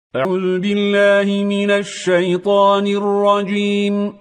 أعوذ بالله من الشيطان الرجيم.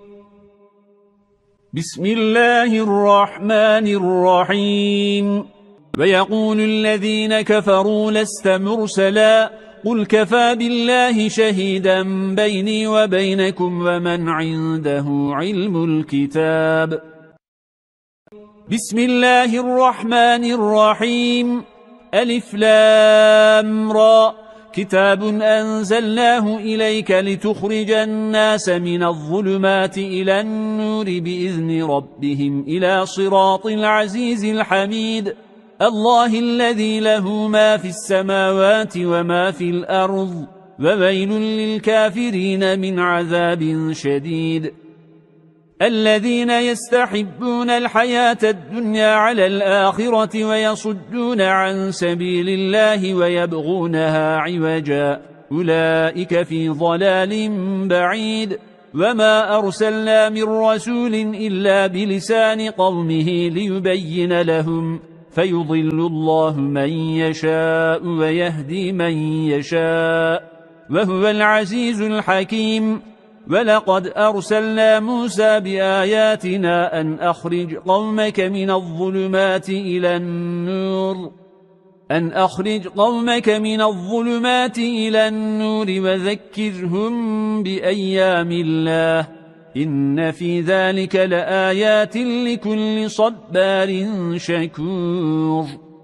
بسم الله الرحمن الرحيم. ويقول الذين كفروا لست مرسلا قل كفى بالله شهيدا بيني وبينكم ومن عنده علم الكتاب. بسم الله الرحمن الرحيم. ألف لام را كتاب أنزلناه إليك لتخرج الناس من الظلمات إلى النور بإذن ربهم إلى صراط العزيز الحميد الله الذي له ما في السماوات وما في الأرض وويل للكافرين من عذاب شديد. الذين يستحبون الحياة الدنيا على الآخرة ويصدون عن سبيل الله ويبغونها عوجا أولئك في ضلال بعيد. وما أرسلنا من رسول إلا بلسان قومه ليبين لهم فيضل الله من يشاء ويهدي من يشاء وهو العزيز الحكيم. ولقد أرسلنا موسى بآياتنا أن أخرج قومك من الظلمات إلى النور وذكرهم بأيام الله إن في ذلك لآيات لكل صبار شكور.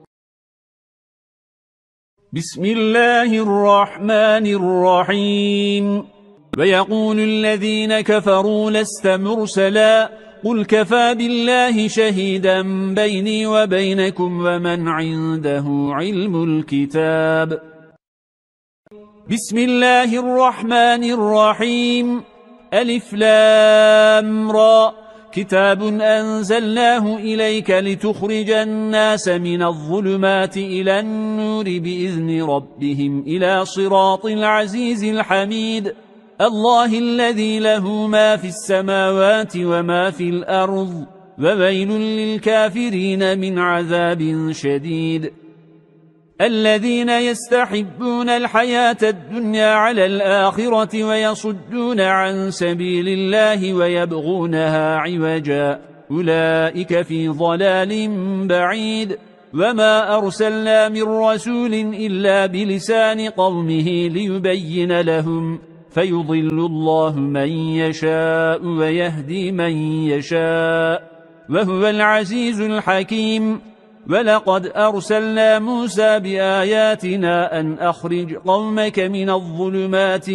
بسم الله الرحمن الرحيم. ويقول الذين كفروا لست مرسلا قل كفى بالله شهيدا بيني وبينكم ومن عنده علم الكتاب. بسم الله الرحمن الرحيم. ألف لام را كتاب أنزلناه إليك لتخرج الناس من الظلمات إلى النور بإذن ربهم إلى صراط العزيز الحميد الله الذي له ما في السماوات وما في الأرض وويل للكافرين من عذاب شديد. الذين يستحبون الحياة الدنيا على الآخرة ويصدون عن سبيل الله ويبغونها عوجا أولئك في ضلال بعيد. وما أرسلنا من رسول إلا بلسان قومه ليبين لهم فيضل الله من يشاء ويهدي من يشاء وهو العزيز الحكيم. ولقد أرسلنا موسى بآياتنا أن أخرج قومك من الظلمات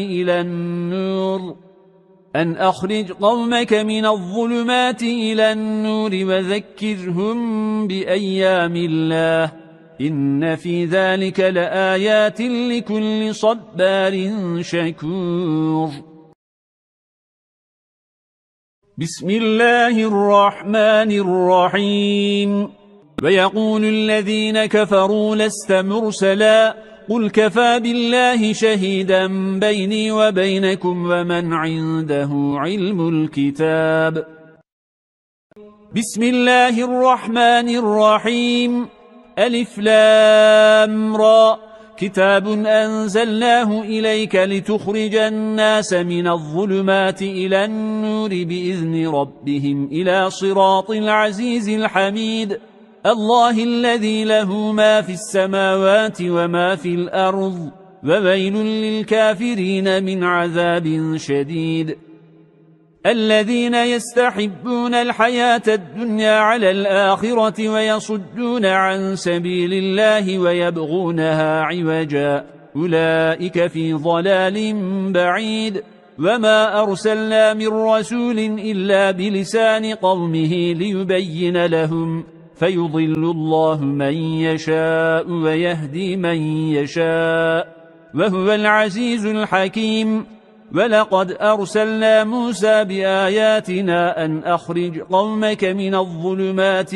إلى النور وذكرهم بأيام الله إن في ذلك لآيات لكل صبار شكور. بسم الله الرحمن الرحيم. ويقول الذين كفروا لست مرسلا قل كفى بالله شهيدا بيني وبينكم ومن عنده علم الكتاب. بسم الله الرحمن الرحيم. ألف لام را كتاب أنزلناه إليك لتخرج الناس من الظلمات إلى النور بإذن ربهم إلى صراط العزيز الحميد الله الذي له ما في السماوات وما في الأرض وويل للكافرين من عذاب شديد. الذين يستحبون الحياة الدنيا على الآخرة ويصدون عن سبيل الله ويبغونها عوجا أولئك في ضلال بعيد. وما أرسلنا من رسول إلا بلسان قومه ليبين لهم فيضل الله من يشاء ويهدي من يشاء وهو العزيز الحكيم. ولقد أرسلنا موسى بآياتنا أن أخرج قومك من الظلمات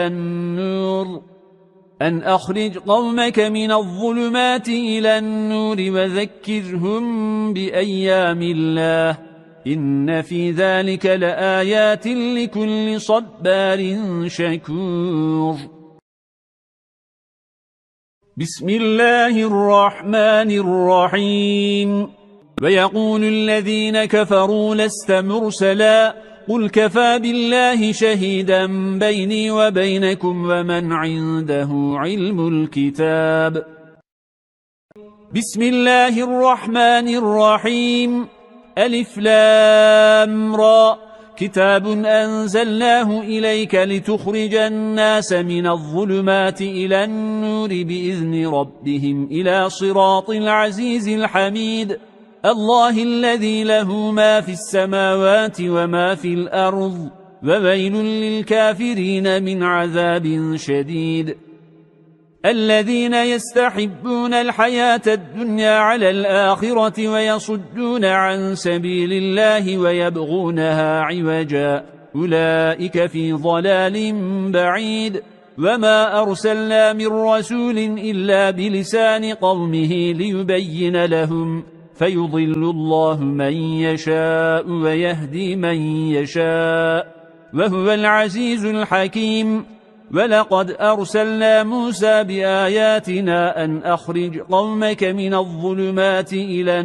إلى النور وذكرهم بأيام الله إن في ذلك لآيات لكل صبار شكور. بسم الله الرحمن الرحيم ويقول الذين كفروا لست مرسلا قل كفى بالله شهيدا بيني وبينكم ومن عنده علم الكتاب بسم الله الرحمن الرحيم ألف لام را كتاب أنزلناه إليك لتخرج الناس من الظلمات إلى النور بإذن ربهم إلى صراط العزيز الحميد الله الذي له ما في السماوات وما في الأرض وويل للكافرين من عذاب شديد الذين يستحبون الحياة الدنيا على الآخرة ويصدون عن سبيل الله ويبغونها عوجا أولئك في ضلال بعيد وما أرسلنا من رسول إلا بلسان قومه ليبين لهم فيضل الله من يشاء ويهدي من يشاء وهو العزيز الحكيم ولقد أرسلنا موسى بآياتنا أن أخرج قومك من الظلمات إلى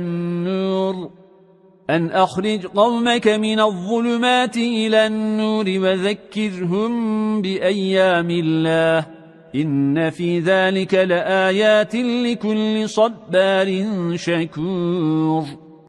النور وذكرهم بأيام الله إن في ذلك لآيات لكل صبار شكور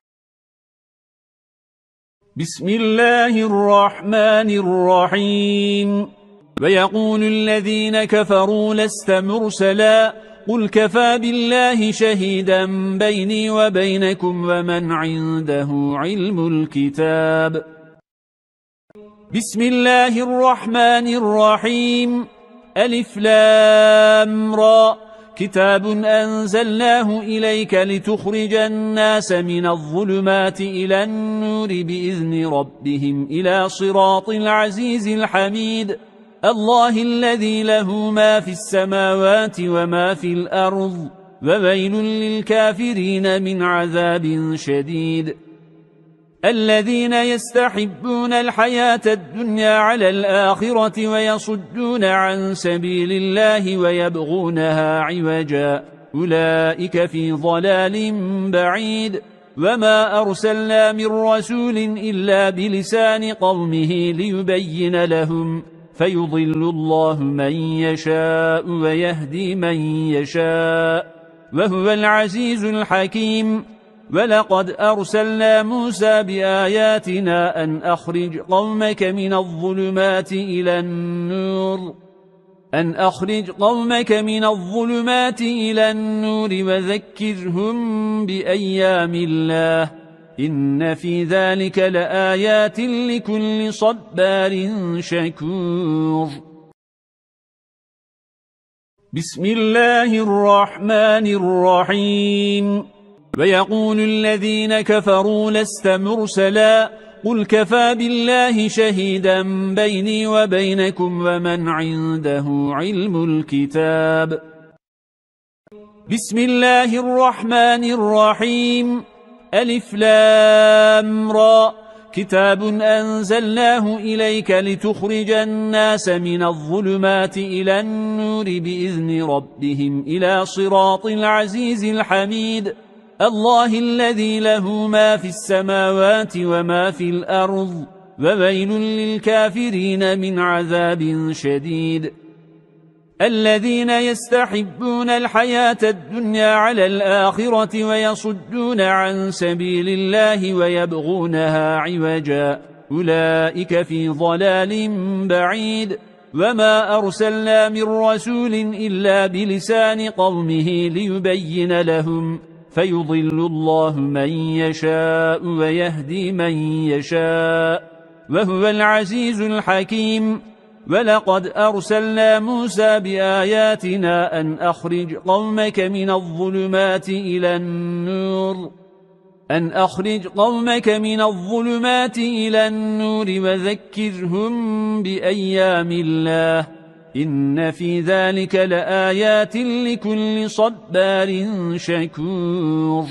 بسم الله الرحمن الرحيم ويقول الذين كفروا لست مرسلا قل كفى بالله شهيدا بيني وبينكم ومن عنده علم الكتاب بسم الله الرحمن الرحيم ألف لام را كتاب أنزلناه إليك لتخرج الناس من الظلمات إلى النور بإذن ربهم إلى صراط العزيز الحميد الله الذي له ما في السماوات وما في الأرض وويل للكافرين من عذاب شديد الذين يستحبون الحياة الدنيا على الآخرة ويصدون عن سبيل الله ويبغونها عوجا أولئك في ضلال بعيد وما أرسلنا من رسول إلا بلسان قومه ليبين لهم فيضل الله من يشاء ويهدي من يشاء وهو العزيز الحكيم ولقد أرسلنا موسى بآياتنا أن أخرج قومك من الظلمات إلى النور وذكرهم بأيام الله إن في ذلك لآيات لكل صبار شكور بسم الله الرحمن الرحيم ويقول الذين كفروا لست مرسلا قل كفى بالله شهيدا بيني وبينكم ومن عنده علم الكتاب بسم الله الرحمن الرحيم ألف لام را كتاب أنزلناه إليك لتخرج الناس من الظلمات إلى النور بإذن ربهم إلى صراط العزيز الحميد الله الذي له ما في السماوات وما في الأرض وويل للكافرين من عذاب شديد الذين يستحبون الحياة الدنيا على الآخرة ويصدون عن سبيل الله ويبغونها عوجا أولئك في ضلال بعيد وما أرسلنا من رسول إلا بلسان قومه ليبين لهم فيضل الله من يشاء ويهدي من يشاء وهو العزيز الحكيم ولقد أرسلنا موسى بآياتنا أن أخرج قومك من الظلمات إلى النور وذكرهم بأيام الله إن في ذلك لآيات لكل صبار شكور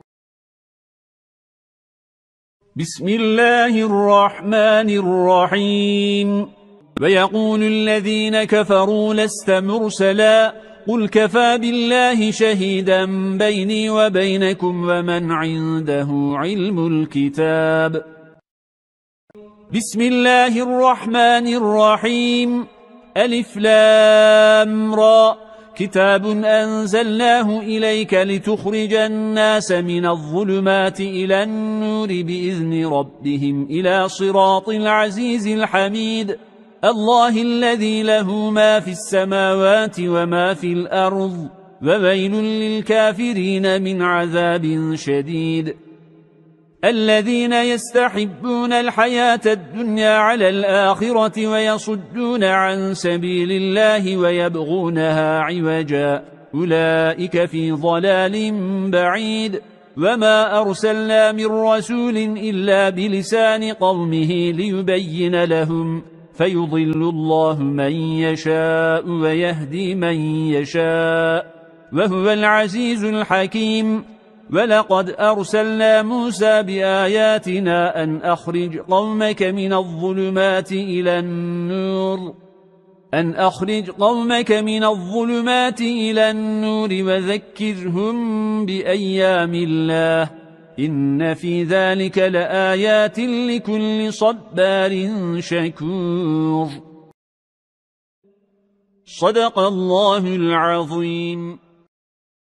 بسم الله الرحمن الرحيم ويقول الذين كفروا لست مرسلا قل كفى بالله شهيدا بيني وبينكم ومن عنده علم الكتاب. بسم الله الرحمن الرحيم. ألف لام را. كتاب أنزلناه إليك لتخرج الناس من الظلمات إلى النور بإذن ربهم إلى صراط العزيز الحميد. الله الذي له ما في السماوات وما في الأرض وويل للكافرين من عذاب شديد. الذين يستحبون الحياة الدنيا على الآخرة ويصدون عن سبيل الله ويبغونها عوجا أولئك في ضلال بعيد. وما أرسلنا من رسول إلا بلسان قومه ليبين لهم فيضل الله من يشاء ويهدي من يشاء وهو العزيز الحكيم. ولقد أرسلنا موسى بآياتنا أن أخرج قومك من الظلمات إلى النور وذكرهم بأيام الله إن في ذلك لآيات لكل صبار شكور. صدق الله العظيم.